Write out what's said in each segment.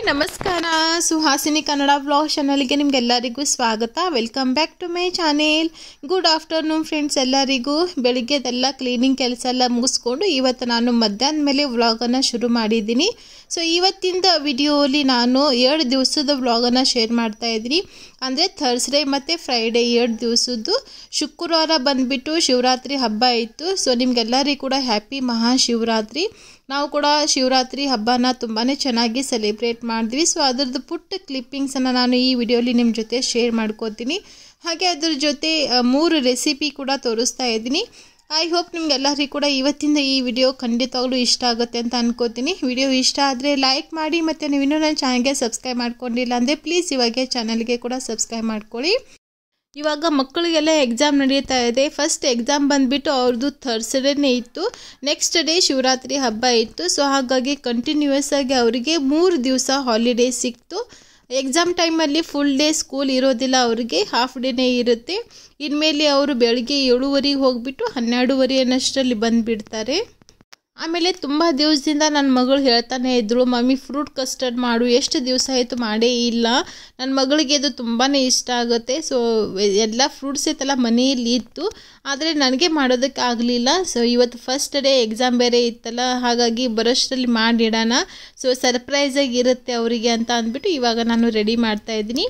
Hi ನಮಸ್ಕಾರ Suhasini Kannada vlog ಚಾನಲ್ಗೆ ನಿಮಗೆಲ್ಲರಿಗೂ ಸ್ವಾಗತ. Welcome back to my channel. Good afternoon friends. ಎಲ್ಲರಿಗೂ ಬೆಳಿಗ್ಗೆದೆಲ್ಲ ಕ್ಲೀನಿಂಗ್ ಕೆಲಸ ಎಲ್ಲ ಮುಗಿಸ್ಕೊಂಡು ಇವತ್ತು ನಾನು ಮಧ್ಯಾಹ್ನ ಮೇಲೆ ವ್ಲಾಗನ್ನು ಶುರು ಮಾಡಿದ್ದೀನಿ. ಸೊ ಇವತ್ತಿಂದ ವಿಡಿಯೋಲಿ ನಾನು 2 ದಿವಸದ ವ್ಲಾಗನ್ನು ಶೇರ್ ಮಾಡ್ತಾ ಇದ್ದೀನಿ. ಅಂದರೆ ಥರ್ಸ್ಡೇ ಮತ್ತು ಫ್ರೈಡೇ 2 ದಿವಸದ್ದು. ಶುಕ್ರವಾರ ಬಂದುಬಿಟ್ಟು ಶಿವರಾತ್ರಿ ಹಬ್ಬ ಇತ್ತು. ಸೊ ನಿಮಗೆಲ್ಲರಿಗೂ ಕೂಡ ಹ್ಯಾಪಿ ಮಹಾಶಿವರಾತ್ರಿ. ನಾವು ಕೂಡ ಶಿವರಾತ್ರಿ ಹಬ್ಬನ ತುಂಬಾ ಚೆನ್ನಾಗಿ ಸೆಲೆಬ್ರೇಟ್ ಮಾಡಿದ್ವಿ. ಸೊ ಅದರದ್ದು ಪುಟ್ಟ ಕ್ಲಿಪ್ಪಿಂಗ್ಸನ್ನು ನಾನು ಈ ವಿಡಿಯೋಲಿ ನಿಮ್ಮ ಜೊತೆ ಶೇರ್ ಮಾಡ್ಕೋತೀನಿ. ಹಾಗೆ ಅದ್ರ ಜೊತೆ 3 ರೆಸಿಪಿ ಕೂಡ ತೋರಿಸ್ತಾ ಇದ್ದೀನಿ. ಐ ಹೋಪ್ ನಿಮ್ಗೆಲ್ಲರಿಗೂ ಕೂಡ ಇವತ್ತಿಂದ ಈ ವಿಡಿಯೋ ಖಂಡಿತವಾಗ್ಲೂ ಇಷ್ಟ ಆಗುತ್ತೆ ಅಂತ ಅನ್ಕೋತೀನಿ. ವಿಡಿಯೋ ಇಷ್ಟ ಆದರೆ ಲೈಕ್ ಮಾಡಿ, ಮತ್ತು ನೀವು ಇನ್ನೂ ನನ್ನ ಚಾನಲ್ಗೆ ಸಬ್ಸ್ಕ್ರೈಬ್ ಮಾಡ್ಕೊಂಡಿಲ್ಲ ಅಂದರೆ ಪ್ಲೀಸ್ ಇವಾಗೆ ಚಾನಲ್ಗೆ ಕೂಡ ಸಬ್ಸ್ಕ್ರೈಬ್ ಮಾಡ್ಕೊಳ್ಳಿ. ಇವಾಗ ಮಕ್ಕಳಿಗೆಲ್ಲ ಎಕ್ಸಾಮ್ ನಡೀತಾ ಇದೆ. ಫಸ್ಟ್ ಎಕ್ಸಾಮ್ ಬಂದುಬಿಟ್ಟು ಅವ್ರದ್ದು ಥರ್ಸ್ಡೇನೇ ಇತ್ತು. ನೆಕ್ಸ್ಟ್ ಡೇ ಶಿವರಾತ್ರಿ ಹಬ್ಬ ಇತ್ತು. ಸೊ ಹಾಗಾಗಿ ಕಂಟಿನ್ಯೂಯಸ್ ಆಗಿ ಅವರಿಗೆ 3 ದಿವಸ ಹಾಲಿಡೇ ಸಿಕ್ತು. ಎಕ್ಸಾಮ್ ಟೈಮಲ್ಲಿ ಫುಲ್ ಡೇ ಸ್ಕೂಲ್ ಇರೋದಿಲ್ಲ, ಅವರಿಗೆ ಹಾಫ್ ಡೇನೇ ಇರುತ್ತೆ. ಇನ್ಮೇಲೆ ಅವರು ಬೆಳಗ್ಗೆ 7:30 ಹೋಗಿಬಿಟ್ಟು 12:30 ಅನ್ನಷ್ಟರಲ್ಲಿ ಬಂದುಬಿಡ್ತಾರೆ. ಆಮೇಲೆ ತುಂಬ ದಿವಸದಿಂದ ನನ್ನ ಮಗಳು ಹೇಳ್ತಾನೆ ಇದ್ದರು, ಮಮ್ಮಿ ಫ್ರೂಟ್ ಕಸ್ಟರ್ಡ್ ಮಾಡು, ಎಷ್ಟು ದಿವಸ ಆಯಿತು ಮಾಡೇ ಇಲ್ಲ. ನನ್ನ ಮಗಳಿಗೆ ಅದು ತುಂಬಾ ಇಷ್ಟ ಆಗುತ್ತೆ. ಸೊ ಎಲ್ಲ ಫ್ರೂಟ್ಸ್ ಇತ್ತಲ್ಲ ಮನೆಯಲ್ಲಿ ಇತ್ತು, ಆದರೆ ನನಗೆ ಮಾಡೋದಕ್ಕೆ ಆಗಲಿಲ್ಲ. ಸೊ ಇವತ್ತು ಫಸ್ಟ್ ಡೇ ಎಕ್ಸಾಮ್ ಬೇರೆ ಇತ್ತಲ್ಲ, ಹಾಗಾಗಿ ಬರೋಷ್ಟರಲ್ಲಿ ಮಾಡಿಡೋಣ, ಸೊ ಸರ್ಪ್ರೈಸಾಗಿ ಇರುತ್ತೆ ಅವರಿಗೆ ಅಂತ ಅಂದ್ಬಿಟ್ಟು ಇವಾಗ ನಾನು ರೆಡಿ ಮಾಡ್ತಾಯಿದ್ದೀನಿ.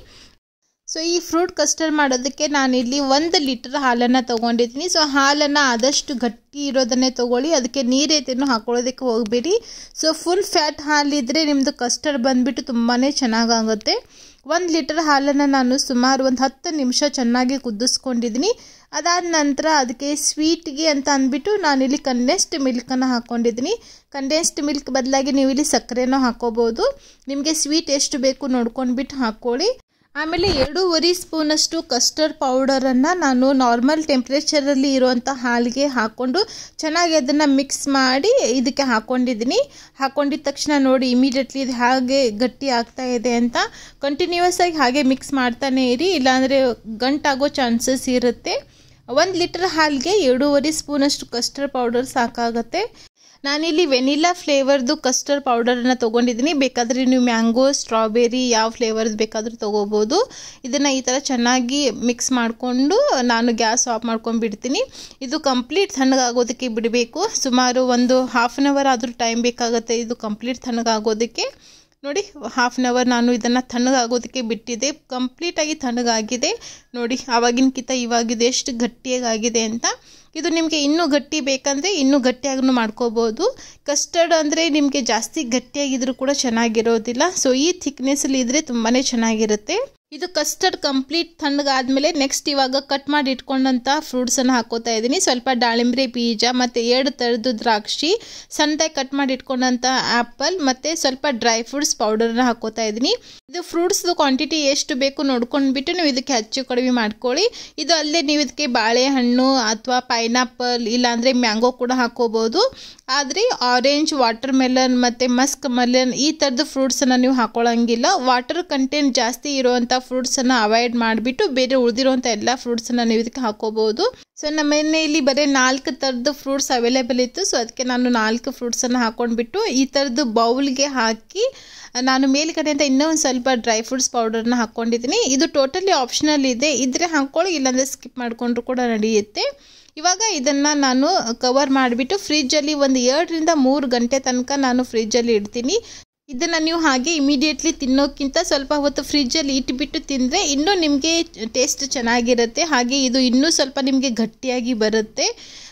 ಸೊ ಈ ಫ್ರೂಟ್ ಕಸ್ಟರ್ಡ್ ಮಾಡೋದಕ್ಕೆ ನಾನಿಲ್ಲಿ 1 ಲೀಟರ್ ಹಾಲನ್ನು ತೊಗೊಂಡಿದ್ದೀನಿ. ಸೊ ಹಾಲನ್ನು ಆದಷ್ಟು ಗಟ್ಟಿ ಇರೋದನ್ನೇ ತೊಗೊಳ್ಳಿ, ಅದಕ್ಕೆ ನೀರೇನು ಹಾಕೊಳ್ಳೋದಕ್ಕೆ ಹೋಗಬೇಡಿ. ಸೊ ಫುಲ್ ಫ್ಯಾಟ್ ಹಾಲಿದ್ರೆ ನಿಮ್ಮದು ಕಸ್ಟರ್ಡ್ ಬಂದುಬಿಟ್ಟು ತುಂಬಾ ಚೆನ್ನಾಗಾಗುತ್ತೆ. 1 ಲೀಟರ್ ಹಾಲನ್ನು ನಾನು ಸುಮಾರು ಒಂದು 10 ನಿಮಿಷ ಚೆನ್ನಾಗಿ ಕುದಿಸ್ಕೊಂಡಿದ್ದೀನಿ. ಅದಾದ ನಂತರ ಅದಕ್ಕೆ ಸ್ವೀಟ್ಗೆ ಅಂತ ಅಂದ್ಬಿಟ್ಟು ನಾನಿಲ್ಲಿ ಕಂಡೆನ್ಸ್ಡ್ ಮಿಲ್ಕನ್ನು ಹಾಕ್ಕೊಂಡಿದ್ದೀನಿ. ಕಂಡೆನ್ಸ್ಡ್ ಮಿಲ್ಕ್ ಬದಲಾಗಿ ನೀವು ಇಲ್ಲಿ ಸಕ್ಕರೆನೂ ಹಾಕ್ಕೋಬೋದು. ನಿಮಗೆ ಸ್ವೀಟ್ ಎಷ್ಟು ಬೇಕು ನೋಡ್ಕೊಂಡ್ಬಿಟ್ಟು ಹಾಕ್ಕೊಳ್ಳಿ. ಆಮೇಲೆ 2.5 ಸ್ಪೂನಷ್ಟು ಕಸ್ಟರ್ಡ್ ಪೌಡರನ್ನು ನಾನು ನಾರ್ಮಲ್ ಟೆಂಪ್ರೇಚರಲ್ಲಿ ಇರುವಂಥ ಹಾಲಿಗೆ ಹಾಕ್ಕೊಂಡು ಚೆನ್ನಾಗಿ ಅದನ್ನು ಮಿಕ್ಸ್ ಮಾಡಿ ಇದಕ್ಕೆ ಹಾಕ್ಕೊಂಡಿದ್ದೀನಿ. ಹಾಕ್ಕೊಂಡಿದ್ದ ತಕ್ಷಣ ನೋಡಿ ಇಮಿಡಿಯೇಟ್ಲಿ ಇದು ಹಾಗೆ ಗಟ್ಟಿ ಆಗ್ತಾ ಇದೆ ಅಂತ. ಕಂಟಿನ್ಯೂಯಸ್ ಆಗಿ ಹಾಗೆ ಮಿಕ್ಸ್ ಮಾಡ್ತಾನೆ ಇರಿ, ಇಲ್ಲಾಂದರೆ ಗಂಟಾಗೋ ಚಾನ್ಸಸ್ ಇರುತ್ತೆ. 1 ಲೀಟರ್ ಹಾಲಿಗೆ 2.5 ಸ್ಪೂನಷ್ಟು ಕಸ್ಟರ್ಡ್ ಪೌಡರ್ ಸಾಕಾಗುತ್ತೆ. ನಾನಿಲ್ಲಿ ವೆನಿಲಾ ಫ್ಲೇವರ್ದು ಕಸ್ಟರ್ಡ್ ಪೌಡರನ್ನು ತೊಗೊಂಡಿದ್ದೀನಿ. ಬೇಕಾದರೆ ನೀವು ಮ್ಯಾಂಗೋ, ಸ್ಟ್ರಾಬೆರಿ ಯಾವ ಫ್ಲೇವರ್ದು ಬೇಕಾದರೂ ತೊಗೋಬೋದು. ಇದನ್ನು ಈ ಥರ ಚೆನ್ನಾಗಿ ಮಿಕ್ಸ್ ಮಾಡಿಕೊಂಡು ನಾನು ಗ್ಯಾಸ್ ಆಫ್ ಮಾಡ್ಕೊಂಡು ಬಿಡ್ತೀನಿ. ಇದು ಕಂಪ್ಲೀಟ್ ತಣ್ಣಗಾಗೋದಕ್ಕೆ ಬಿಡಬೇಕು. ಸುಮಾರು ಒಂದು ಹಾಫ್ ಆನ್ ಅವರ್ ಆದರೂ ಟೈಮ್ ಬೇಕಾಗುತ್ತೆ ಇದು ಕಂಪ್ಲೀಟ್ ತಣ್ಣಗಾಗೋದಕ್ಕೆ. ನೋಡಿ, ಹಾಫ್ ಆನ್ ಅವರ್ ನಾನು ಇದನ್ನು ತಣ್ಣಗಾಗೋದಕ್ಕೆ ಬಿಟ್ಟಿದ್ದೆ. ಕಂಪ್ಲೀಟಾಗಿ ತಣ್ಣಗಾಗಿದೆ ನೋಡಿ. ಆವಾಗಿನಕ್ಕಿಂತ ಇವಾಗಿದೆ ಎಷ್ಟು ಗಟ್ಟಿಯಾಗಿದೆ ಅಂತ. ಇದು ನಿಮಗೆ ಇನ್ನೂ ಗಟ್ಟಿ ಬೇಕಂದರೆ ಇನ್ನೂ ಗಟ್ಟಿಯಾಗೂ ಮಾಡ್ಕೋಬೋದು. ಕಸ್ಟರ್ಡ್ ಅಂದರೆ ನಿಮಗೆ ಜಾಸ್ತಿ ಗಟ್ಟಿಯಾಗಿದ್ರೂ ಕೂಡ ಚೆನ್ನಾಗಿರೋದಿಲ್ಲ. ಸೊ ಈ ಥಿಕ್ನೆಸ್ಸಲ್ಲಿ ಇದ್ದರೆ ತುಂಬಾ ಚೆನ್ನಾಗಿರುತ್ತೆ. ಇದು ಕಸ್ಟರ್ಡ್ ಕಂಪ್ಲೀಟ್ ತಣ್ಣಗಾದ್ಮೇಲೆ ನೆಕ್ಸ್ಟ್ ಇವಾಗ ಕಟ್ ಮಾಡಿ ಇಟ್ಕೊಂಡಂಥ ಫ್ರೂಟ್ಸನ್ನು ಹಾಕೋತಾ ಇದ್ದೀನಿ. ಸ್ವಲ್ಪ ದಾಳಿಂಬೆ ಬೀಜ ಮತ್ತು 2 ಥರದ್ದು ದ್ರಾಕ್ಷಿ, ಸಣ್ಣದಾಗಿ ಕಟ್ ಮಾಡಿ ಇಟ್ಕೊಂಡಂಥ ಆ್ಯಪಲ್ ಮತ್ತು ಸ್ವಲ್ಪ ಡ್ರೈ ಫ್ರೂಟ್ಸ್ ಪೌಡರ್ನ ಹಾಕೋತಾ ಇದ್ದೀನಿ. ಇದು ಫ್ರೂಟ್ಸ್ದು ಕ್ವಾಂಟಿಟಿ ಎಷ್ಟು ಬೇಕು ನೋಡ್ಕೊಂಡ್ಬಿಟ್ಟು ನೀವು ಇದಕ್ಕೆ ಹೆಚ್ಚು ಕಡಿಮೆ ಮಾಡ್ಕೊಳ್ಳಿ. ಇದು ಅಲ್ಲದೆ ನೀವು ಇದಕ್ಕೆ ಬಾಳೆಹಣ್ಣು ಅಥವಾ ಪೈನಾಪಲ್ ಇಲ್ಲಾಂದರೆ ಮ್ಯಾಂಗೋ ಕೂಡ ಹಾಕೋಬೋದು. ಆದರೆ ಆರೆಂಜ್, ವಾಟರ್ ಮೆಲನ್ ಮತ್ತು ಮಸ್ಕ್ ಮೆಲನ್ ಈ ಥರದ್ದು ಫ್ರೂಟ್ಸನ್ನು ನೀವು ಹಾಕೊಳ್ಳೋಂಗಿಲ್ಲ. ವಾಟರ್ ಕಂಟೆಂಟ್ ಜಾಸ್ತಿ ಇರುವಂಥ ಫ್ರೂಟ್ಸನ್ನು ಅವಾಯ್ಡ್ ಮಾಡಿಬಿಟ್ಟು ಬೇರೆ ಉಳಿದಿರುವಂಥ ಎಲ್ಲ ಫ್ರೂಟ್ಸನ್ನು ನೀವು ಇದಕ್ಕೆ ಹಾಕೋಬೋದು. ಸೊ ನಮ್ಮ ಮನೆಯಲ್ಲಿ ಬರೀ 4 ಥರದ್ದು ಫ್ರೂಟ್ಸ್ ಅವೈಲೇಬಲ್ ಇತ್ತು. ಸೊ ಅದಕ್ಕೆ ನಾನು 4 ಫ್ರೂಟ್ಸನ್ನು ಹಾಕ್ಕೊಂಡ್ಬಿಟ್ಟು ಈ ಥರದ್ದು ಬೌಲ್ಗೆ ಹಾಕಿ ನಾನು ಮೇಲ್ಗಡೆಯಿಂದ ಇನ್ನೂ ಒಂದು ಸ್ವಲ್ಪ ಡ್ರೈ ಫ್ರೂಟ್ಸ್ ಪೌಡರ್ನ ಹಾಕ್ಕೊಂಡಿದ್ದೀನಿ. ಇದು ಟೋಟಲಿ ಆಪ್ಷನಲ್ ಇದೆ, ಇದ್ರೆ ಹಾಕ್ಕೊಳ್ಳಿ, ಇಲ್ಲಾಂದರೆ ಸ್ಕಿಪ್ ಮಾಡಿಕೊಂಡ್ರು ಕೂಡ ನಡೆಯುತ್ತೆ. ಇವಾಗ ಇದನ್ನು ನಾನು ಕವರ್ ಮಾಡಿಬಿಟ್ಟು ಫ್ರಿಜ್ಜಲ್ಲಿ ಒಂದು 2ರಿಂದ 3 ಗಂಟೆ ತನಕ ನಾನು ಫ್ರಿಜ್ಜಲ್ಲಿ ಇಡ್ತೀನಿ. ಇದನ್ನು ನೀವು ಹಾಗೆ ಇಮಿಡಿಯೇಟ್ಲಿ ತಿನ್ನೋಕ್ಕಿಂತ ಸ್ವಲ್ಪ ಹೊತ್ತು ಫ್ರಿಜ್ಜಲ್ಲಿ ಇಟ್ಬಿಟ್ಟು ತಿಂದರೆ ಇನ್ನೂ ನಿಮಗೆ ಟೇಸ್ಟ್ ಚೆನ್ನಾಗಿರುತ್ತೆ. ಹಾಗೆ ಇದು ಇನ್ನೂ ಸ್ವಲ್ಪ ನಿಮಗೆ ಗಟ್ಟಿಯಾಗಿ ಬರುತ್ತೆ.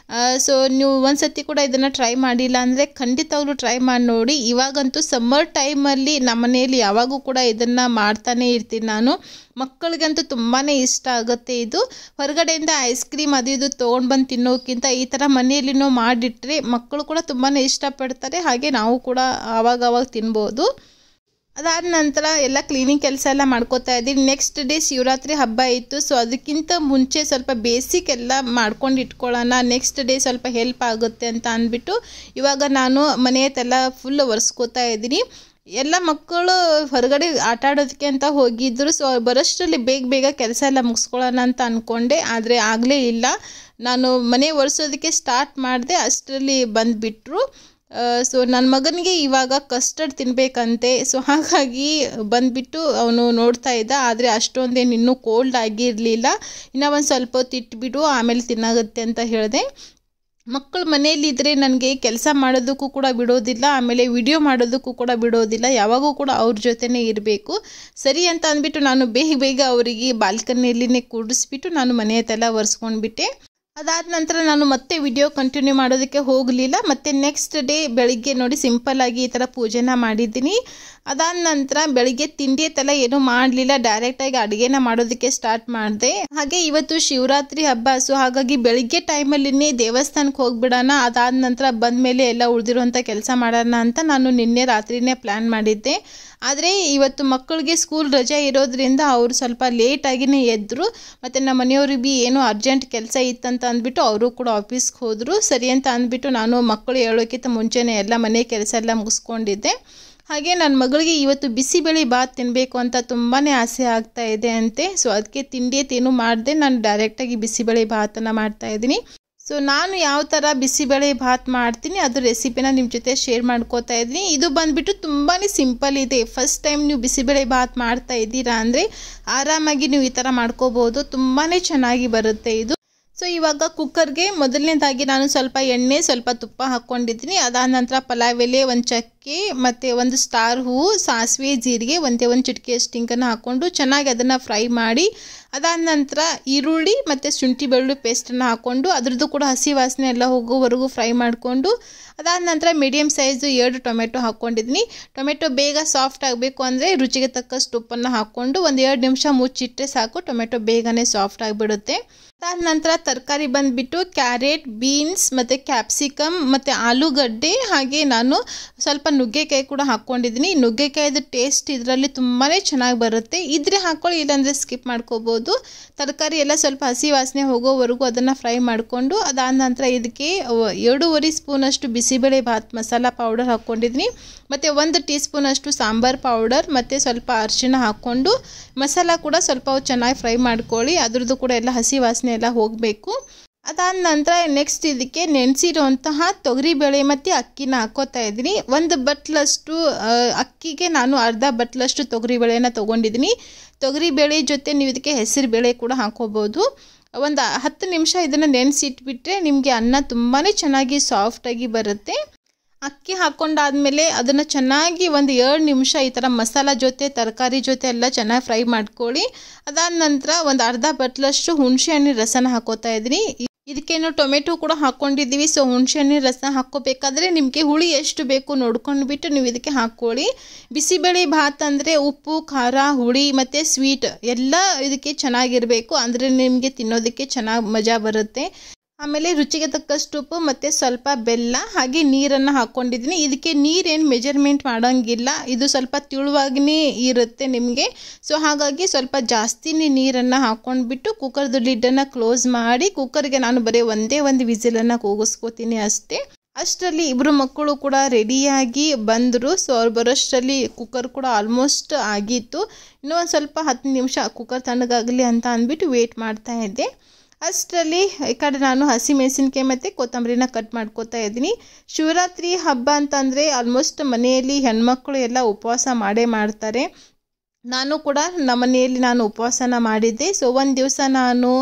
ಸೊ ನೀವು ಒಂದ್ಸತಿ ಕೂಡ ಇದನ್ನು ಟ್ರೈ ಮಾಡಿಲ್ಲ ಅಂದರೆ ಖಂಡಿತವಾಗ್ಲೂ ಟ್ರೈ ಮಾಡಿ ನೋಡಿ. ಇವಾಗಂತೂ ಸಮ್ಮರ್ ಟೈಮಲ್ಲಿ ನಮ್ಮ ಮನೆಯಲ್ಲಿ ಯಾವಾಗೂ ಕೂಡ ಇದನ್ನು ಮಾಡ್ತಾನೆ ಇರ್ತೀನಿ ನಾನು. ಮಕ್ಕಳಿಗಂತೂ ತುಂಬಾ ಇಷ್ಟ ಆಗುತ್ತೆ ಇದು. ಹೊರಗಡೆಯಿಂದ ಐಸ್ ಕ್ರೀಮ್ ಅದು ಇದು ತೊಗೊಂಡು ಬಂದು ತಿನ್ನೋಕ್ಕಿಂತ ಈ ಥರ ಮನೆಯಲ್ಲಿನೂ ಮಾಡಿಟ್ರೆ ಮಕ್ಕಳು ಕೂಡ ತುಂಬಾ ಇಷ್ಟಪಡ್ತಾರೆ. ಹಾಗೆ ನಾವು ಕೂಡ ಆವಾಗವಾಗ ತಿನ್ಬೋದು. ಅದಾದ ನಂತರ ಎಲ್ಲ ಕ್ಲೀನಿಂಗ್ ಕೆಲಸ ಎಲ್ಲ ಮಾಡ್ಕೋತಾ ಇದ್ದೀನಿ. ನೆಕ್ಸ್ಟ್ ಡೇ ಶಿವರಾತ್ರಿ ಹಬ್ಬ ಇತ್ತು. ಸೊ ಅದಕ್ಕಿಂತ ಮುಂಚೆ ಸ್ವಲ್ಪ ಬೇಸಿಕ್ ಎಲ್ಲ ಮಾಡ್ಕೊಂಡು ಇಟ್ಕೊಳ್ಳೋಣ, ನೆಕ್ಸ್ಟ್ ಡೇ ಸ್ವಲ್ಪ ಹೆಲ್ಪ್ ಆಗುತ್ತೆ ಅಂತ ಅಂದ್ಬಿಟ್ಟು ಇವಾಗ ನಾನು ಮನೆಯತ್ತೆಲ್ಲ ಫುಲ್ ಒರೆಸ್ಕೋತಾ ಇದ್ದೀನಿ. ಎಲ್ಲ ಮಕ್ಕಳು ಹೊರಗಡೆ ಆಟ ಆಡೋದಕ್ಕೆ ಅಂತ ಹೋಗಿದ್ದರು. ಸೊ ಬರೋಷ್ಟರಲ್ಲಿ ಬೇಗ ಕೆಲಸ ಎಲ್ಲ ಮುಗಿಸ್ಕೊಳ್ಳೋಣ ಅಂತ ಅಂದ್ಕೊಂಡೆ, ಆದರೆ ಆಗಲೇ ಇಲ್ಲ. ನಾನು ಮನೆ ಒರೆಸೋದಕ್ಕೆ ಸ್ಟಾರ್ಟ್ ಮಾಡಿದೆ, ಅಷ್ಟರಲ್ಲಿ ಬಂದುಬಿಟ್ರು. ಸೊ ನನ್ನ ಮಗನಿಗೆ ಇವಾಗ ಕಸ್ಟರ್ಡ್ ತಿನ್ನಬೇಕಂತೆ. ಸೊ ಹಾಗಾಗಿ ಬಂದುಬಿಟ್ಟು ಅವನು ನೋಡ್ತಾ ಇದ್ದ. ಆದರೆ ಅಷ್ಟೊಂದೇನು ಇನ್ನೂ ಕೋಲ್ಡ್ ಆಗಿರಲಿಲ್ಲ. ಇನ್ನೂ ಒಂದು ಸ್ವಲ್ಪ ಹೊತ್ತು ಇಟ್ಬಿಡು ಆಮೇಲೆ ತಿನ್ನಾಗುತ್ತೆ ಅಂತ ಹೇಳಿದೆ. ಮಕ್ಕಳು ಮನೆಯಲ್ಲಿದ್ದರೆ ನನಗೆ ಕೆಲಸ ಮಾಡೋದಕ್ಕೂ ಕೂಡ ಬಿಡೋದಿಲ್ಲ, ಆಮೇಲೆ ವಿಡಿಯೋ ಮಾಡೋದಕ್ಕೂ ಕೂಡ ಬಿಡೋದಿಲ್ಲ. ಯಾವಾಗೂ ಕೂಡ ಅವ್ರ ಜೊತೆನೇ ಇರಬೇಕು. ಸರಿ ಅಂತ ಅಂದ್ಬಿಟ್ಟು ನಾನು ಬೇಗ ಅವರಿಗೆ ಬಾಲ್ಕನಿಯಲ್ಲಿನೇ ಕೂಡಿಸ್ಬಿಟ್ಟು ನಾನು ಮನೆ ಹತ್ತೆಲ್ಲ ಒರೆಸ್ಕೊಂಡ್ಬಿಟ್ಟೆ. ಅದಾದ ನಂತರ ನಾನು ಮತ್ತೆ ವಿಡಿಯೋ ಕಂಟಿನ್ಯೂ ಮಾಡೋದಕ್ಕೆ ಹೋಗಲಿಲ್ಲ. ಮತ್ತು ನೆಕ್ಸ್ಟ್ ಡೇ ಬೆಳಿಗ್ಗೆ ನೋಡಿ ಸಿಂಪಲ್ಲಾಗಿ ಈ ಥರ ಪೂಜೆನ ಮಾಡಿದ್ದೀನಿ. ಅದಾದ ನಂತರ ಬೆಳಿಗ್ಗೆ ತಿಂಡಿ ಅಂತೆಲ್ಲ ಏನೂ ಮಾಡಲಿಲ್ಲ, ಡೈರೆಕ್ಟಾಗಿ ಅಡುಗೆನ ಮಾಡೋದಕ್ಕೆ ಸ್ಟಾರ್ಟ್ ಮಾಡಿದೆ. ಹಾಗೆ ಇವತ್ತು ಶಿವರಾತ್ರಿ ಹಬ್ಬ. ಸೊ ಹಾಗಾಗಿ ಬೆಳಿಗ್ಗೆ ಟೈಮಲ್ಲಿನೇ ದೇವಸ್ಥಾನಕ್ಕೆ ಹೋಗಿಬಿಡೋಣ, ಅದಾದ ನಂತರ ಬಂದ ಮೇಲೆ ಎಲ್ಲ ಉಳಿದಿರುವಂಥ ಕೆಲಸ ಮಾಡೋಣ ಅಂತ ನಾನು ನಿನ್ನೆ ರಾತ್ರಿನೇ ಪ್ಲ್ಯಾನ್ ಮಾಡಿದ್ದೆ. ಆದರೆ ಇವತ್ತು ಮಕ್ಕಳಿಗೆ ಸ್ಕೂಲ್ ರಜೆ ಇರೋದ್ರಿಂದ ಅವರು ಸ್ವಲ್ಪ ಲೇಟಾಗಿಯೇ ಎದ್ದರು. ಮತ್ತು ನಮ್ಮ ಮನೆಯವ್ರಿಗೆ ಭೀ ಏನೋ ಅರ್ಜೆಂಟ್ ಕೆಲಸ ಇತ್ತಂತ ಅಂದ್ಬಿಟ್ಟು ಅವರು ಕೂಡ ಆಫೀಸ್ಗೆ ಹೋದರು. ಸರಿ ಅಂತ ಅಂದ್ಬಿಟ್ಟು ನಾನು ಮಕ್ಕಳು ಹೇಳೋಕ್ಕಿಂತ ಮುಂಚೆನೇ ಎಲ್ಲ ಮನೆ ಕೆಲಸ ಎಲ್ಲ ಮುಗಿಸ್ಕೊಂಡಿದ್ದೆ. ಹಾಗೆ ನನ್ನ ಮಗಳಿಗೆ ಇವತ್ತು ಬಿಸಿಬೇಳೆ ಬಾತ್ ತಿನ್ನಬೇಕು ಅಂತ ತುಂಬಾ ಆಸೆ ಆಗ್ತಾ ಇದೆ ಅಂತೆ. ಸೊ ಅದಕ್ಕೆ ತಿಂಡಿ ಏನೂ ಮಾಡಿದೆ, ನಾನು ಡೈರೆಕ್ಟಾಗಿ ಬಿಸಿಬೇಳೆ ಬಾತನ್ನು ಮಾಡ್ತಾಯಿದ್ದೀನಿ. ಸೊ ನಾನು ಯಾವ ಥರ ಬಿಸಿಬೇಳೆ ಬಾತ್ ಮಾಡ್ತೀನಿ ಅದು ರೆಸಿಪಿನ ನಿಮ್ಮ ಜೊತೆ ಶೇರ್ ಮಾಡ್ಕೋತಾ ಇದ್ದೀನಿ. ಇದು ಬಂದುಬಿಟ್ಟು ತುಂಬಾ ಸಿಂಪಲ್ ಇದೆ. ಫಸ್ಟ್ ಟೈಮ್ ನೀವು ಬಿಸಿಬೇಳೆ ಬಾತ್ ಮಾಡ್ತಾ ಇದ್ದೀರಾ ಅಂದರೆ ಆರಾಮಾಗಿ ನೀವು ಈ ಥರ ಮಾಡ್ಕೋಬೋದು, ತುಂಬಾ ಚೆನ್ನಾಗಿ ಬರುತ್ತೆ ಇದು. ಸೊ ಇವಾಗ ಕುಕ್ಕರ್ಗೆ ಮೊದಲನೇದಾಗಿ ನಾನು ಸ್ವಲ್ಪ ಎಣ್ಣೆ ಸ್ವಲ್ಪ ತುಪ್ಪ ಹಾಕ್ಕೊಂಡಿದ್ದೀನಿ. ಅದಾದ ನಂತರ ಪಲಾವ್ ಎಲೆ, ಒಂದು ಚಕ್ಕೆ ಮತ್ತು ಒಂದು ಸ್ಟಾರ್ ಹೂವು, ಸಾಸಿವೆ, ಜೀರಿಗೆ, ಒಂದೇ ಒಂದು ಚಿಟಿಕೆಯಷ್ಟು ಹಿಂಗನ್ನು ಹಾಕ್ಕೊಂಡು ಚೆನ್ನಾಗಿ ಅದನ್ನು ಫ್ರೈ ಮಾಡಿ, ಅದಾದ ನಂತರ ಈರುಳ್ಳಿ ಮತ್ತು ಶುಂಠಿ ಬೆಳ್ಳುಳ್ಳಿ ಪೇಸ್ಟನ್ನು ಹಾಕ್ಕೊಂಡು ಅದ್ರದ್ದು ಕೂಡ ಹಸಿ ವಾಸನೆ ಎಲ್ಲ ಹೋಗೋವರೆಗೂ ಫ್ರೈ ಮಾಡಿಕೊಂಡು, ಅದಾದ ನಂತರ ಮೀಡಿಯಮ್ ಸೈಜು 2 ಟೊಮೆಟೊ ಹಾಕ್ಕೊಂಡಿದ್ದೀನಿ. ಟೊಮೆಟೊ ಬೇಗ ಸಾಫ್ಟ್ ಆಗಬೇಕು ಅಂದರೆ ರುಚಿಗೆ ತಕ್ಕಷ್ಟು ಉಪ್ಪನ್ನು ಹಾಕ್ಕೊಂಡು ಒಂದು 2 ನಿಮಿಷ ಮುಚ್ಚಿಟ್ಟರೆ ಸಾಕು, ಟೊಮೆಟೊ ಬೇಗನೆ ಸಾಫ್ಟ್ ಆಗಿಬಿಡುತ್ತೆ. ಅದಾದ ನಂತರ ತರಕಾರಿ ಬಂದುಬಿಟ್ಟು ಕ್ಯಾರೆಟ್, ಬೀನ್ಸ್ ಮತ್ತು ಕ್ಯಾಪ್ಸಿಕಮ್ ಮತ್ತು ಆಲೂಗಡ್ಡೆ, ಹಾಗೆ ನಾನು ಸ್ವಲ್ಪ ನುಗ್ಗೆಕಾಯಿ ಕೂಡ ಹಾಕ್ಕೊಂಡಿದ್ದೀನಿ. ನುಗ್ಗೆಕಾಯಿದು ಟೇಸ್ಟ್ ಇದರಲ್ಲಿ ತುಂಬಾ ಚೆನ್ನಾಗಿ ಬರುತ್ತೆ. ಇದ್ರೆ ಹಾಕ್ಕೊಳ್ಳಿ, ಇಲ್ಲಾಂದರೆ ಸ್ಕಿಪ್ ಮಾಡ್ಕೋಬೋದು. ತರಕಾರಿ ಎಲ್ಲ ಸ್ವಲ್ಪ ಹಸಿ ವಾಸನೆ ಹೋಗೋವರೆಗೂ ಅದನ್ನು ಫ್ರೈ ಮಾಡಿಕೊಂಡು, ಅದಾದ ನಂತರ ಇದಕ್ಕೆ 2.5 ಸ್ಪೂನಷ್ಟು ಬಿಸಿಬೇಳೆ ಬಾತ್ ಮಸಾಲ ಪೌಡರ್ ಹಾಕ್ಕೊಂಡಿದ್ದೀನಿ. ಮತ್ತು 1 ಟೀ ಸ್ಪೂನಷ್ಟು ಸಾಂಬಾರ್ ಪೌಡರ್ ಮತ್ತು ಸ್ವಲ್ಪ ಅರಿಶಿಣ ಹಾಕ್ಕೊಂಡು ಮಸಾಲ ಕೂಡ ಸ್ವಲ್ಪ ಚೆನ್ನಾಗಿ ಫ್ರೈ ಮಾಡ್ಕೊಳ್ಳಿ. ಅದ್ರದ್ದು ಕೂಡ ಎಲ್ಲ ಹಸಿ ವಾಸನೆ ಎಲ್ಲ ಹೋಗಬೇಕು. ಅದಾದ ನಂತರ ನೆಕ್ಸ್ಟ್ ಇದಕ್ಕೆ ನೆನೆಸಿರುವಂತಹ ತೊಗರಿಬೇಳೆ ಮತ್ತು ಅಕ್ಕಿನ ಹಾಕ್ಕೋತಾ ಇದ್ದೀನಿ. 1 ಬಟ್ಲಷ್ಟು ಅಕ್ಕಿಗೆ ನಾನು ಅರ್ಧ ಬಟ್ಲಷ್ಟು ತೊಗರಿಬೇಳೆನ ತೊಗೊಂಡಿದ್ದೀನಿ. ತೊಗರಿಬೇಳೆ ಜೊತೆ ನೀವು ಇದಕ್ಕೆ ಹೆಸರು ಬೇಳೆ ಕೂಡ ಹಾಕ್ಕೋಬೋದು. ಒಂದು 10 ನಿಮಿಷ ಇದನ್ನು ನೆನೆಸಿಟ್ಬಿಟ್ರೆ ನಿಮಗೆ ಅನ್ನ ತುಂಬಾ ಚೆನ್ನಾಗಿ ಸಾಫ್ಟಾಗಿ ಬರುತ್ತೆ. ಅಕ್ಕಿ ಹಾಕ್ಕೊಂಡಾದ್ಮೇಲೆ ಅದನ್ನು ಚೆನ್ನಾಗಿ ಒಂದು 2 ನಿಮಿಷ ಈ ಥರ ಮಸಾಲ ಜೊತೆ ತರಕಾರಿ ಜೊತೆ ಎಲ್ಲ ಚೆನ್ನಾಗಿ ಫ್ರೈ ಮಾಡ್ಕೊಳ್ಳಿ. ಅದಾದ ನಂತರ ಒಂದು ಅರ್ಧ ಬಟ್ಲಷ್ಟು ಹುಣಸೆ ಹಣ್ಣಿನ ರಸನ ಹಾಕೋತಾ ಇದ್ದೀನಿ. ಇದಕ್ಕೇನು ಟೊಮೆಟೊ ಕೂಡ ಹಾಕ್ಕೊಂಡಿದ್ದೀವಿ. ಸೊ ಹುಣಸೆ ಹಣ್ಣಿನ ರಸ ಹಾಕ್ಕೋಬೇಕಾದ್ರೆ ನಿಮಗೆ ಹುಳಿ ಎಷ್ಟು ಬೇಕು ನೋಡ್ಕೊಂಡ್ಬಿಟ್ಟು ನೀವು ಇದಕ್ಕೆ ಹಾಕ್ಕೊಳ್ಳಿ. ಬಿಸಿಬೇಳೆ ಭಾತ್ ಅಂದರೆ ಉಪ್ಪು, ಖಾರ, ಹುಳಿ ಮತ್ತು ಸ್ವೀಟ್ ಎಲ್ಲ ಇದಕ್ಕೆ ಚೆನ್ನಾಗಿರಬೇಕು, ಅಂದರೆ ನಿಮಗೆ ತಿನ್ನೋದಕ್ಕೆ ಚೆನ್ನಾಗಿ ಮಜಾ ಬರುತ್ತೆ. ಆಮೇಲೆ ರುಚಿಗೆ ತಕ್ಕಷ್ಟು ಉಪ್ಪು ಮತ್ತು ಸ್ವಲ್ಪ ಬೆಲ್ಲ, ಹಾಗೆ ನೀರನ್ನು ಹಾಕ್ಕೊಂಡಿದ್ದೀನಿ. ಇದಕ್ಕೆ ನೀರೇನು ಮೆಜರ್ಮೆಂಟ್ ಮಾಡೋಂಗಿಲ್ಲ, ಇದು ಸ್ವಲ್ಪ ತಿಳುವಾಗಿನೇ ಇರುತ್ತೆ ನಿಮಗೆ. ಸೊ ಹಾಗಾಗಿ ಸ್ವಲ್ಪ ಜಾಸ್ತಿನೇ ನೀರನ್ನು ಹಾಕ್ಕೊಂಡ್ಬಿಟ್ಟು ಕುಕ್ಕರ್ದು ಲಿಡ್ಡನ್ನು ಕ್ಲೋಸ್ ಮಾಡಿ ಕುಕ್ಕರ್ಗೆ ನಾನು ಬರೀ ಒಂದೇ ಒಂದು ವಿಸಿಲನ್ನು ಕೂಗಿಸ್ಕೋತೀನಿ ಅಷ್ಟೇ. ಅಷ್ಟರಲ್ಲಿ ಇಬ್ಬರು ಮಕ್ಕಳು ಕೂಡ ರೆಡಿಯಾಗಿ ಬಂದರು. ಸೊ ಅವ್ರು ಬರೋಷ್ಟರಲ್ಲಿ ಕುಕ್ಕರ್ ಕೂಡ ಆಲ್ಮೋಸ್ಟ್ ಆಗಿತ್ತು. ಇನ್ನೂ ಒಂದು ಸ್ವಲ್ಪ 10 ನಿಮಿಷ ಕುಕ್ಕರ್ ತಣ್ಣಗಾಗಲಿ ಅಂತ ಅಂದ್ಬಿಟ್ಟು ವೇಟ್ ಮಾಡ್ತಾ ಇದ್ದೆ. ಅಷ್ಟರಲ್ಲಿ ಈ ಕಡೆ ನಾನು ಹಸಿಮೆಣಸಿನ್ಕಾಯಿ ಮತ್ತು ಕೊತ್ತಂಬರಿನ ಕಟ್ ಮಾಡ್ಕೋತಾ ಇದ್ದೀನಿ. ಶಿವರಾತ್ರಿ ಹಬ್ಬ ಅಂತಂದರೆ ಆಲ್ಮೋಸ್ಟ್ ಮನೆಯಲ್ಲಿ ಹೆಣ್ಮಕ್ಳು ಎಲ್ಲ ಉಪವಾಸ ಮಾಡೇ ಮಾಡ್ತಾರೆ. ನಾನು ಕೂಡ ನಮ್ಮ ಮನೆಯಲ್ಲಿ ನಾನು ಉಪವಾಸನ ಮಾಡಿದ್ದೆ. ಸೊ ಒಂದು ದಿವಸ ನಾನು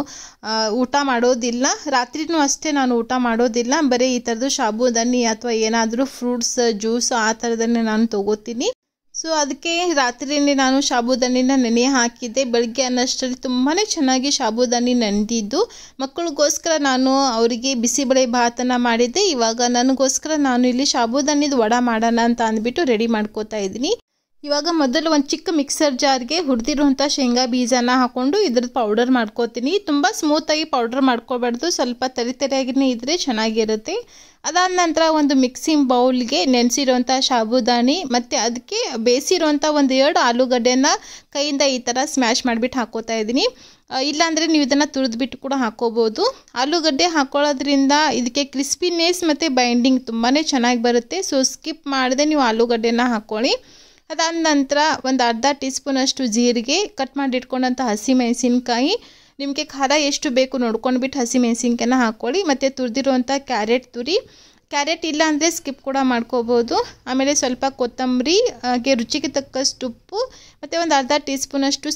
ಊಟ ಮಾಡೋದಿಲ್ಲ, ರಾತ್ರಿನೂ ಅಷ್ಟೇ ನಾನು ಊಟ ಮಾಡೋದಿಲ್ಲ. ಬರೀ ಈ ಥರದ್ದು ಸಾಬೂದಾನಿ ಅಥವಾ ಏನಾದರೂ ಫ್ರೂಟ್ಸ್ ಜ್ಯೂಸ್ ಆ ಥರದನ್ನೇ ನಾನು ತೊಗೋತೀನಿ. ಸೊ ಅದಕ್ಕೆ ರಾತ್ರಿಯಲ್ಲಿ ನಾನು ಸಾಬೂದಾನಿನ ನೆನೆ ಹಾಕಿದ್ದೆ. ಬೆಳಗ್ಗೆ ಅನ್ನೋಷ್ಟರಲ್ಲಿ ತುಂಬಾ ಚೆನ್ನಾಗಿ ಸಾಬೂದಾನಿ ನೆನೆದಿದ್ದು. ಮಕ್ಕಳಿಗೋಸ್ಕರ ನಾನು ಅವರಿಗೆ ಬಿಸಿಬೇಳೆ ಭಾತನ್ನು ಮಾಡಿದ್ದೆ. ಇವಾಗ ನನಗೋಸ್ಕರ ನಾನು ಇಲ್ಲಿ ಸಾಬೂದಾನಿದು ವಡ ಮಾಡೋಣ ಅಂತ ಅಂದ್ಬಿಟ್ಟು ರೆಡಿ ಮಾಡ್ಕೋತಾ ಇದ್ದೀನಿ. ಇವಾಗ ಮೊದಲು ಒಂದು ಚಿಕ್ಕ ಮಿಕ್ಸರ್ ಜಾರ್ಗೆ ಹುರಿದಿರುವಂಥ ಶೇಂಗಾ ಬೀಜನ ಹಾಕ್ಕೊಂಡು ಇದ್ರದ್ದು ಪೌಡರ್ ಮಾಡ್ಕೋತೀನಿ. ತುಂಬ ಸ್ಮೂತಾಗಿ ಪೌಡರ್ ಮಾಡ್ಕೋಬಾರ್ದು, ಸ್ವಲ್ಪ ತರಿತರಿಯಾಗಿಯೇ ಇದ್ದರೆ ಚೆನ್ನಾಗಿರುತ್ತೆ. ಅದಾದ ನಂತರ ಒಂದು ಮಿಕ್ಸಿಂಗ್ ಬೌಲ್ಗೆ ನೆನೆಸಿರೋಂಥ ಸಾಬೂದಾನಿ ಮತ್ತು ಅದಕ್ಕೆ ಬೇಯಿಸಿರೋಂಥ ಒಂದು 2 ಆಲೂಗಡ್ಡೆನ ಕೈಯಿಂದ ಈ ಥರ ಸ್ಮ್ಯಾಶ್ ಮಾಡಿಬಿಟ್ಟು ಹಾಕ್ಕೋತಾ ಇದ್ದೀನಿ. ಇಲ್ಲಾಂದರೆ ನೀವು ಇದನ್ನು ತುರಿದ್ಬಿಟ್ಟು ಕೂಡ ಹಾಕ್ಕೋಬೋದು. ಆಲೂಗಡ್ಡೆ ಹಾಕ್ಕೊಳ್ಳೋದ್ರಿಂದ ಇದಕ್ಕೆ ಕ್ರಿಸ್ಪಿನೆಸ್ ಮತ್ತು ಬೈಂಡಿಂಗ್ ತುಂಬಾ ಚೆನ್ನಾಗಿ ಬರುತ್ತೆ. ಸೊ ಸ್ಕಿಪ್ ಮಾಡದೆ ನೀವು ಆಲೂಗಡ್ಡೆನ ಹಾಕ್ಕೊಳ್ಳಿ. ಅದಾದ ನಂತರ ಒಂದು ಅರ್ಧ ಟೀ ಸ್ಪೂನಷ್ಟು ಜೀರಿಗೆ, ಕಟ್ ಮಾಡಿ ಇಟ್ಕೊಂಡಂಥ ಹಸಿಮೆಣಸಿನ್ಕಾಯಿ, ನಿಮಗೆ ಖಾರ ಎಷ್ಟು ಬೇಕು ನೋಡ್ಕೊಂಡ್ಬಿಟ್ಟು ಹಸಿಮೆಣಸಿನ್ಕಾಯಿನ ಹಾಕ್ಕೊಳ್ಳಿ. ಮತ್ತು ತುರಿದಿರುವಂಥ ಕ್ಯಾರೆಟ್ ತುರಿ, ಕ್ಯಾರೆಟ್ ಇಲ್ಲ ಅಂದರೆ ಸ್ಕಿಪ್ ಕೂಡ ಮಾಡ್ಕೋಬೋದು. ಆಮೇಲೆ ಸ್ವಲ್ಪ ಕೊತ್ತಂಬರಿ, ಹಾಗೆ ರುಚಿಗೆ ತಕ್ಕಷ್ಟು ಉಪ್ಪು ಮತ್ತು ಒಂದು ಅರ್ಧ ಟೀ ಸ್ಪೂನಷ್ಟು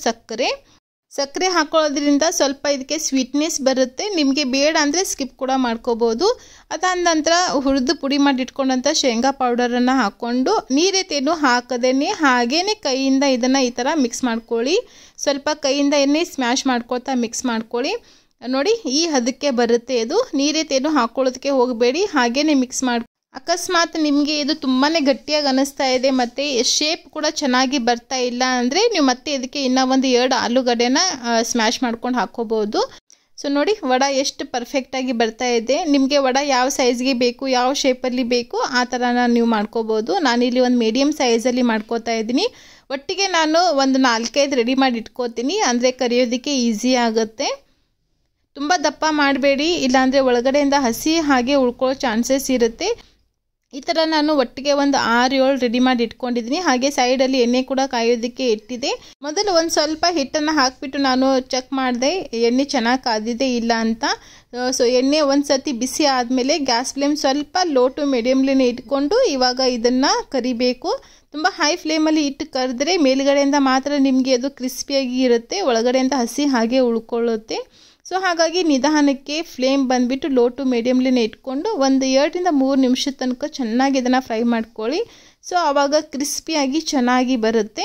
ಸಕ್ಕರೆ ಹಾಕೊಳ್ಳೋದ್ರಿಂದ ಸ್ವಲ್ಪ ಇದಕ್ಕೆ ಸ್ವೀಟ್ನೆಸ್ ಬರುತ್ತೆ. ನಿಮಗೆ ಬೇಡ ಅಂದರೆ ಸ್ಕಿಪ್ ಕೂಡ ಮಾಡ್ಕೋಬೋದು. ಅದಾದ ನಂತರ ಹುರಿದು ಪುಡಿ ಮಾಡಿ ಇಟ್ಕೊಂಡಂಥ ಶೇಂಗಾ ಪೌಡರನ್ನು ಹಾಕ್ಕೊಂಡು ನೀರೇನು ಹಾಕದೇನೆ ಹಾಗೇ ಕೈಯಿಂದ ಇದನ್ನು ಈ ಥರ ಮಿಕ್ಸ್ ಮಾಡ್ಕೊಳ್ಳಿ. ಸ್ವಲ್ಪ ಕೈಯಿಂದ ಎಣ್ಣೆ ಸ್ಮ್ಯಾಶ್ ಮಾಡ್ಕೊಳ್ತಾ ಮಿಕ್ಸ್ ಮಾಡ್ಕೊಳ್ಳಿ. ನೋಡಿ ಈ ಹದಕ್ಕೆ ಬರುತ್ತೆ. ಇದು ನೀರೇನು ಹಾಕೊಳ್ಳೋದಕ್ಕೆ ಹೋಗಬೇಡಿ, ಹಾಗೇ ಮಿಕ್ಸ್ ಮಾಡಿ. ಅಕಸ್ಮಾತ್ ನಿಮಗೆ ಇದು ತುಂಬಾ ಗಟ್ಟಿಯಾಗಿ ಅನ್ನಿಸ್ತಾ ಇದೆ ಮತ್ತು ಶೇಪ್ ಕೂಡ ಚೆನ್ನಾಗಿ ಬರ್ತಾ ಇಲ್ಲ ಅಂದರೆ ನೀವು ಮತ್ತೆ ಇದಕ್ಕೆ ಇನ್ನೂ ಒಂದು 2 ಆಲೂಗಡ್ಡೆನ ಸ್ಮ್ಯಾಶ್ ಮಾಡ್ಕೊಂಡು ಹಾಕ್ಕೋಬೋದು. ಸೊ ನೋಡಿ ವಡ ಎಷ್ಟು ಪರ್ಫೆಕ್ಟಾಗಿ ಬರ್ತಾ ಇದೆ. ನಿಮಗೆ ವಡ ಯಾವ ಸೈಜ್ಗೆ ಬೇಕು, ಯಾವ ಶೇಪಲ್ಲಿ ಬೇಕು ಆ ಥರನ ನೀವು ಮಾಡ್ಕೋಬೋದು. ನಾನಿಲ್ಲಿ ಒಂದು ಮೀಡಿಯಮ್ ಸೈಜಲ್ಲಿ ಮಾಡ್ಕೋತಾ ಇದ್ದೀನಿ. ಒಟ್ಟಿಗೆ ನಾನು ಒಂದು 4-5 ರೆಡಿ ಮಾಡಿ ಇಟ್ಕೋತೀನಿ, ಅಂದರೆ ಕರಿಯೋದಕ್ಕೆ ಈಸಿ ಆಗುತ್ತೆ. ತುಂಬ ದಪ್ಪ ಮಾಡಬೇಡಿ, ಇಲ್ಲಾಂದರೆ ಒಳಗಡೆಯಿಂದ ಹಸಿ ಹಾಗೆ ಉಳ್ಕೊಳ್ಳೋ ಚಾನ್ಸಸ್ ಇರುತ್ತೆ. ಈ ಥರ ನಾನು ಒಟ್ಟಿಗೆ ಒಂದು 6-7 ರೆಡಿ ಮಾಡಿ ಇಟ್ಕೊಂಡಿದ್ದೀನಿ. ಹಾಗೆ ಸೈಡಲ್ಲಿ ಎಣ್ಣೆ ಕೂಡ ಕಾಯೋದಕ್ಕೆ ಇಟ್ಟಿದೆ. ಮೊದಲು ಒಂದು ಸ್ವಲ್ಪ ಹಿಟ್ಟನ್ನು ಹಾಕಿಬಿಟ್ಟು ನಾನು ಚೆಕ್ ಮಾಡಿದೆ ಎಣ್ಣೆ ಚೆನ್ನಾಗಿ ಕಾದಿದೆ ಇಲ್ಲ ಅಂತ. ಸೊ ಎಣ್ಣೆ ಒಂದು ಸರ್ತಿ ಬಿಸಿ ಆದಮೇಲೆ ಗ್ಯಾಸ್ ಫ್ಲೇಮ್ ಸ್ವಲ್ಪ ಲೋ ಟು ಮೀಡಿಯಮ್ಲೇ ಇಟ್ಕೊಂಡು ಇವಾಗ ಇದನ್ನು ಕರಿಬೇಕು. ತುಂಬ ಹೈ ಫ್ಲೇಮಲ್ಲಿ ಇಟ್ಟು ಕರೆದ್ರೆ ಮೇಲುಗಡೆಯಿಂದ ಮಾತ್ರ ನಿಮಗೆ ಅದು ಕ್ರಿಸ್ಪಿಯಾಗಿ ಇರುತ್ತೆ, ಒಳಗಡೆಯಿಂದ ಹಸಿ ಹಾಗೆ ಉಳ್ಕೊಳ್ಳುತ್ತೆ. ಸೊ ಹಾಗಾಗಿ ನಿಧಾನಕ್ಕೆ ಫ್ಲೇಮ್ ಬಂದುಬಿಟ್ಟು ಲೋ ಟು ಮೀಡಿಯಮ್ಲೇ ಇಟ್ಕೊಂಡು ಒಂದು 2-3 ನಿಮಿಷದ ತನಕ ಚೆನ್ನಾಗಿ ಇದನ್ನು ಫ್ರೈ ಮಾಡ್ಕೊಳ್ಳಿ. ಸೊ ಆವಾಗ ಕ್ರಿಸ್ಪಿಯಾಗಿ ಚೆನ್ನಾಗಿ ಬರುತ್ತೆ.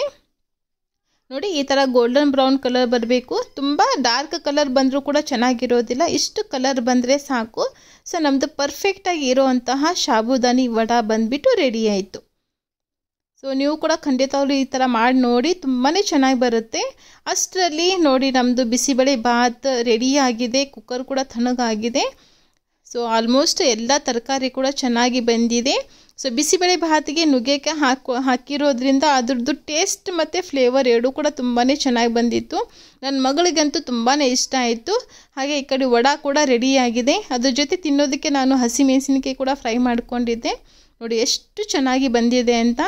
ನೋಡಿ ಈ ಥರ ಗೋಲ್ಡನ್ ಬ್ರೌನ್ ಕಲರ್ ಬರಬೇಕು. ತುಂಬ ಡಾರ್ಕ್ ಕಲರ್ ಬಂದರೂ ಕೂಡ ಚೆನ್ನಾಗಿರೋದಿಲ್ಲ, ಇಷ್ಟು ಕಲರ್ ಬಂದರೆ ಸಾಕು. ಸೊ ನಮ್ಮದು ಪರ್ಫೆಕ್ಟಾಗಿ ಇರೋವಂತಹ ಸಾಬುದಾನಿ ವಡ ಬಂದುಬಿಟ್ಟು ರೆಡಿ ಆಯಿತು. ಸೊ ನೀವು ಕೂಡ ಖಂಡಿತವಾಗ್ಲೂ ಈ ಥರ ಮಾಡಿ ನೋಡಿ, ತುಂಬಾ ಚೆನ್ನಾಗಿ ಬರುತ್ತೆ. ಅಷ್ಟರಲ್ಲಿ ನೋಡಿ ನಮ್ಮದು ಬಿಸಿಬೇಳೆ ಬಾತ್ ರೆಡಿಯಾಗಿದೆ. ಕುಕ್ಕರ್ ಕೂಡ ತಣ್ಣಗಾಗಿದೆ. ಸೊ ಆಲ್ಮೋಸ್ಟ್ ಎಲ್ಲ ತರಕಾರಿ ಕೂಡ ಚೆನ್ನಾಗಿ ಬಂದಿದೆ. ಸೊ ಬಿಸಿಬೇಳೆ ಬಾತಿಗೆ ನುಗ್ಗೆಕಾಯಿ ಹಾಕಿರೋದ್ರಿಂದ ಅದ್ರದ್ದು ಟೇಸ್ಟ್ ಮತ್ತು ಫ್ಲೇವರ್ ಎರಡೂ ಕೂಡ ತುಂಬಾ ಚೆನ್ನಾಗಿ ಬಂದಿತ್ತು. ನನ್ನ ಮಗಳಿಗಂತೂ ತುಂಬಾ ಇಷ್ಟ ಆಯಿತು. ಹಾಗೆ ಈ ಕಡೆ ವಡ ಕೂಡ ರೆಡಿಯಾಗಿದೆ. ಅದ್ರ ಜೊತೆ ತಿನ್ನೋದಕ್ಕೆ ನಾನು ಹಸಿಮೆಣಸಿನಕಾಯಿ ಕೂಡ ಫ್ರೈ ಮಾಡ್ಕೊಂಡಿದ್ದೆ. ನೋಡಿ ಎಷ್ಟು ಚೆನ್ನಾಗಿ ಬಂದಿದೆ ಅಂತ,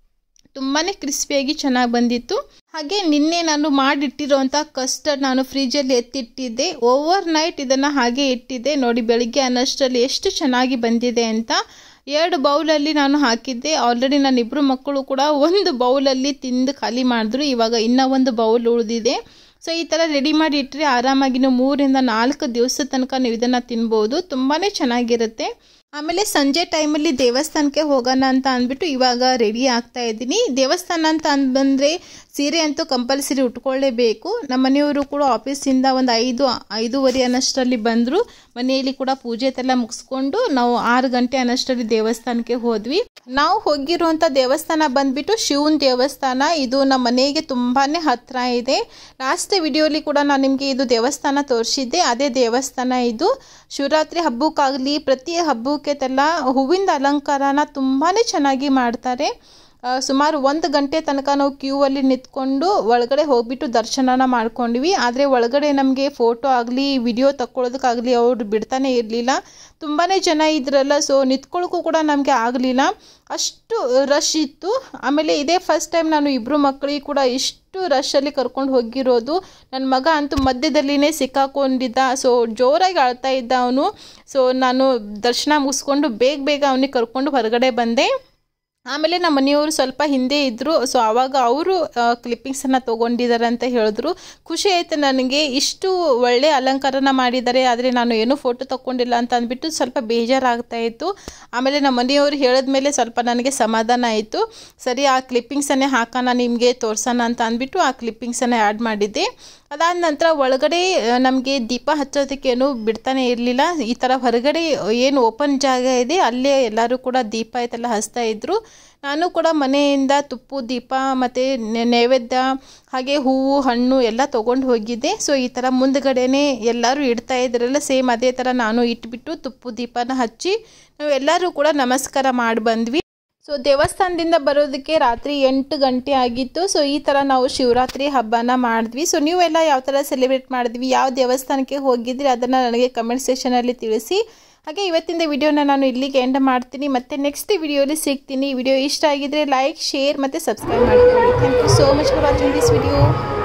ತುಂಬಾ ಕ್ರಿಸ್ಪಿಯಾಗಿ ಚೆನ್ನಾಗಿ ಬಂದಿತ್ತು. ಹಾಗೆ ನಿನ್ನೆ ನಾನು ಮಾಡಿಟ್ಟಿರೋಂಥ ಕಸ್ಟರ್ಡ್ ನಾನು ಫ್ರಿಜ್ಜಲ್ಲಿ ಎತ್ತಿಟ್ಟಿದ್ದೆ. ಓವರ್ ನೈಟ್ ಇದನ್ನು ಹಾಗೆ ಇಟ್ಟಿದ್ದೆ. ನೋಡಿ ಬೆಳಿಗ್ಗೆ ಅನ್ನೋಷ್ಟರಲ್ಲಿ ಎಷ್ಟು ಚೆನ್ನಾಗಿ ಬಂದಿದೆ ಅಂತ. 2 ಬೌಲಲ್ಲಿ ನಾನು ಹಾಕಿದ್ದೆ. ಆಲ್ರೆಡಿ ನನ್ನ 2 ಮಕ್ಕಳು ಕೂಡ 1 ಬೌಲಲ್ಲಿ ತಿಂದು ಖಾಲಿ ಮಾಡಿದ್ರು. ಇವಾಗ ಇನ್ನೂ 1 ಬೌಲ್ ಉಳಿದಿದೆ. ಸೊ ಈ ಥರ ರೆಡಿ ಮಾಡಿ ಇಟ್ಟರೆ ಆರಾಮಾಗಿ ನೀವು 3-4 ದಿವಸದ ತನಕ ನೀವು ಇದನ್ನು ತಿನ್ಬೋದು. ತುಂಬಾ ಚೆನ್ನಾಗಿರುತ್ತೆ. ಆಮೇಲೆ ಸಂಜೆ ಟೈಮಲ್ಲಿ ದೇವಸ್ಥಾನಕ್ಕೆ ಹೋಗೋಣ ಅಂತ ಅಂದ್ಬಿಟ್ಟು ಇವಾಗ ರೆಡಿ ಆಗ್ತಾ ಇದ್ದೀನಿ. ದೇವಸ್ಥಾನ ಅಂತ ಬಂದರೆ ಸೀರೆ ಅಂತೂ ಕಂಪಲ್ಸರಿ ಉಟ್ಕೊಳ್ಳೇಬೇಕು. ನಮ್ಮ ಮನೆಯವರು ಕೂಡ ಆಫೀಸಿಂದ ಒಂದು 5-5:30 ಅನ್ನಷ್ಟರಲ್ಲಿ ಬಂದರು. ಮನೆಯಲ್ಲಿ ಕೂಡ ಪೂಜೆ ಎಲ್ಲ ಮುಗಿಸ್ಕೊಂಡು ನಾವು 6 ಗಂಟೆ ಅನ್ನಷ್ಟರಲ್ಲಿ ದೇವಸ್ಥಾನಕ್ಕೆ ಹೋದ್ವಿ. ನಾವು ಹೋಗಿರುವಂಥ ದೇವಸ್ಥಾನ ಬಂದ್ಬಿಟ್ಟು ಶಿವನ ದೇವಸ್ಥಾನ. ಇದು ನಮ್ಮ ಮನೆಗೆ ತುಂಬಾ ಹತ್ತಿರ ಇದೆ. ಲಾಸ್ಟ್ ವಿಡಿಯೋಲಿ ಕೂಡ ನಾನು ನಿಮಗೆ ಇದು ದೇವಸ್ಥಾನ ತೋರಿಸಿದ್ದೆ, ಅದೇ ದೇವಸ್ಥಾನ ಇದು. ಶಿವರಾತ್ರಿ ಹಬ್ಬಕ್ಕಾಗಲಿ ಪ್ರತಿ ಹಬ್ಬಕ್ಕೆಲ್ಲ ಹೂವಿಂದ ಅಲಂಕಾರನ ತುಂಬಾ ಚೆನ್ನಾಗಿ ಮಾಡ್ತಾರೆ. ಸುಮಾರು 1 ಗಂಟೆ ತನಕ ನಾವು ಕ್ಯೂ ಅಲ್ಲಿ ನಿಂತ್ಕೊಂಡು ಒಳಗಡೆ ಹೋಗ್ಬಿಟ್ಟು ದರ್ಶನನ ಮಾಡ್ಕೊಂಡ್ವಿ. ಆದರೆ ಒಳಗಡೆ ನಮಗೆ ಫೋಟೋ ಆಗಲಿ ವಿಡಿಯೋ ತಕ್ಕೊಳ್ಳೋದಕ್ಕಾಗಲಿ ಅವ್ರು ಬಿಡ್ತಾನೆ ಇರಲಿಲ್ಲ. ತುಂಬಾ ಜನ ಇದ್ರಲ್ಲ, ಸೊ ನಿಂತ್ಕೊಳ್ಳೋಕ್ಕೂ ಕೂಡ ನಮಗೆ ಆಗಲಿಲ್ಲ, ಅಷ್ಟು ರಶ್ ಇತ್ತು. ಆಮೇಲೆ ಇದೇ ಫಸ್ಟ್ ಟೈಮ್ ನಾನು 2 ಮಕ್ಕಳಿಗೆ ಕೂಡ ಇಷ್ಟು ರಶಲ್ಲಿ ಕರ್ಕೊಂಡು ಹೋಗಿರೋದು. ನನ್ನ ಮಗ ಅಂತೂ ಮಧ್ಯದಲ್ಲಿನೇ ಸಿಕ್ಕಾಕೊಂಡಿದ್ದ. ಸೊ ಜೋರಾಗಿ ಅಳ್ತಾ ಇದ್ದ ಅವನು. ಸೊ ನಾನು ದರ್ಶನ ಮುಗಿಸ್ಕೊಂಡು ಬೇಗ ಅವನಿಗೆ ಕರ್ಕೊಂಡು ಹೊರಗಡೆ ಬಂದೆ. ಆಮೇಲೆ ನಮ್ಮ ಮನೆಯವರು ಸ್ವಲ್ಪ ಹಿಂದೆ ಇದ್ದರು. ಸೊ ಆವಾಗ ಅವರು ಕ್ಲಿಪ್ಪಿಂಗ್ಸನ್ನು ತೊಗೊಂಡಿದ್ದಾರೆ ಅಂತ ಹೇಳಿದ್ರು. ಖುಷಿ ಆಯಿತು ನನಗೆ. ಇಷ್ಟು ಒಳ್ಳೆ ಅಲಂಕಾರನ ಮಾಡಿದ್ದಾರೆ, ಆದರೆ ನಾನು ಏನೂ ಫೋಟೋ ತೊಗೊಂಡಿಲ್ಲ ಅಂತ ಅಂದ್ಬಿಟ್ಟು ಸ್ವಲ್ಪ ಬೇಜಾರಾಗ್ತಾಯಿತ್ತು. ಆಮೇಲೆ ನಮ್ಮ ಮನೆಯವರು ಹೇಳಿದ್ಮೇಲೆ ಸ್ವಲ್ಪ ನನಗೆ ಸಮಾಧಾನ ಆಯಿತು. ಸರಿ ಆ ಕ್ಲಿಪ್ಪಿಂಗ್ಸನ್ನೇ ಹಾಕೋಣ ನಿಮಗೆ ತೋರ್ಸೋಣ ಅಂತ ಅಂದ್ಬಿಟ್ಟು ಆ ಕ್ಲಿಪ್ಪಿಂಗ್ಸನ್ನು ಆ್ಯಡ್ ಮಾಡಿದ್ದೆ. ಅದಾದ ನಂತರ ಒಳಗಡೆ ನಮಗೆ ದೀಪ ಹಚ್ಚೋದಕ್ಕೇನು ಬಿಡ್ತಾನೆ ಇರಲಿಲ್ಲ. ಈ ಥರ ಹೊರಗಡೆ ಏನು ಓಪನ್ ಜಾಗ ಇದೆ ಅಲ್ಲೇ ಎಲ್ಲರೂ ಕೂಡ ದೀಪ ಇದೆಲ್ಲ ಹಚ್ತಾ ಇದ್ದರು. ನಾನು ಕೂಡ ಮನೆಯಿಂದ ತುಪ್ಪು ದೀಪ ಮತ್ತು ನೈವೇದ್ಯ ಹಾಗೆ ಹೂವು ಹಣ್ಣು ಎಲ್ಲ ತೊಗೊಂಡು ಹೋಗಿದ್ದೆ. ಸೊ ಈ ಥರ ಮುಂದ್ಗಡೆನೇ ಎಲ್ಲರೂ ಇಡ್ತಾ ಇದ್ರಲ್ಲ, ಸೇಮ್ ಅದೇ ಥರ ನಾನು ಇಟ್ಬಿಟ್ಟು ತುಪ್ಪು ದೀಪನ ಹಚ್ಚಿ ನಾವು ಎಲ್ಲರೂ ಕೂಡ ನಮಸ್ಕಾರ ಮಾಡಿ ಬಂದ್ವಿ. ಸೊ ದೇವಸ್ಥಾನದಿಂದ ಬರೋದಕ್ಕೆ ರಾತ್ರಿ 8 ಗಂಟೆ ಆಗಿತ್ತು. ಸೊ ಈ ಥರ ನಾವು ಶಿವರಾತ್ರಿ ಹಬ್ಬನ ಮಾಡಿದ್ವಿ. ಸೊ ನೀವೆಲ್ಲ ಯಾವ ಥರ ಸೆಲೆಬ್ರೇಟ್ ಮಾಡಿದ್ವಿ, ಯಾವ ದೇವಸ್ಥಾನಕ್ಕೆ ಹೋಗಿದ್ರಿ ಅದನ್ನು ನನಗೆ ಕಮೆಂಟ್ ಸೆಕ್ಷನಲ್ಲಿ ತಿಳಿಸಿ. ಹಾಗೆ ಇವತ್ತಿನ ವಿಡಿಯೋನ ನಾನು ಇಲ್ಲಿಗೆ ಎಂಡ್ ಮಾಡ್ತೀನಿ. ಮತ್ತೆ ನೆಕ್ಸ್ಟ್ ವಿಡಿಯೋಲಿ ಸಿಗ್ತೀನಿ. ವಿಡಿಯೋ ಇಷ್ಟ ಆಗಿದ್ರೆ ಲೈಕ್, ಶೇರ್ ಮತ್ತು ಸಬ್ಸ್ಕ್ರೈಬ್ ಮಾಡ್ಕೊಳ್ಳಿ. Thank you so much for watching this video.